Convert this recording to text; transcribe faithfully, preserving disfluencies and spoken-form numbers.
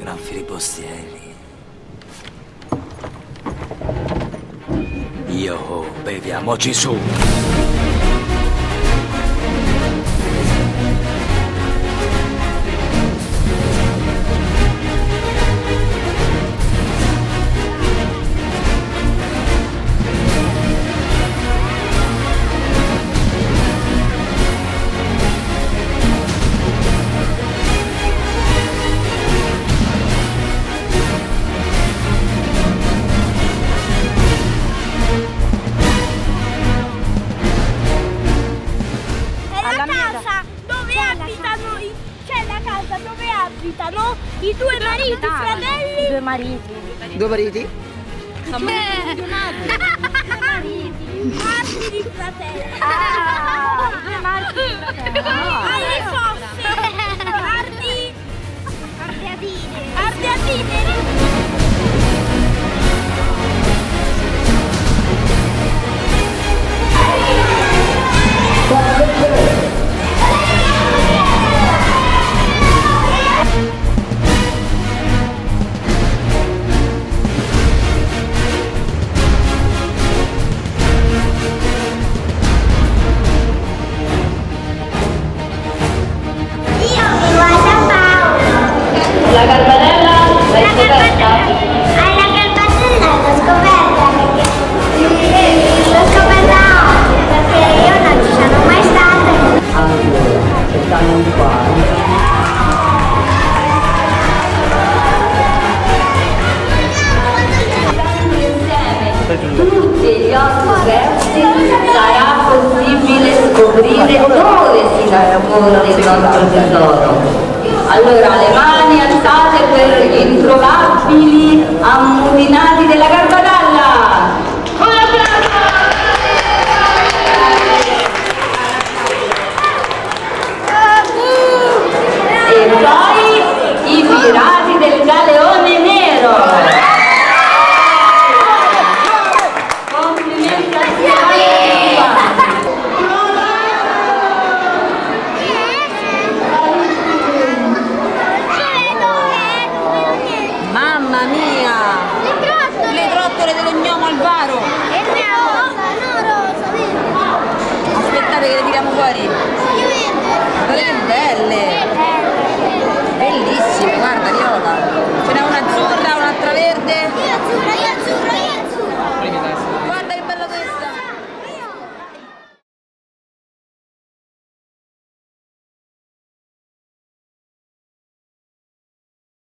gran filibustieri. Io, beviamoci su. Dove abitano i due mariti, fratelli? Due mariti. Due mariti? Due mariti. Due mariti. Marti di fratelli. Ah, due mariti di fratelli. Alle fosse. Ardi. Ardeatine. Ardeatine. La Garbatella l'hai scoperta? Ah, la Garbatella l'ho scoperta perché l'ho scoperta oggi, perché io non ci sono mai stata. Allora, che stanno qua. Insieme tutti gli otto versi sarà possibile scoprire dove si nasconde il nostro tesoro. Allora, le mani alzate per gli introvabili ammutinati della Garbatella! Un applauso! E poi i pirati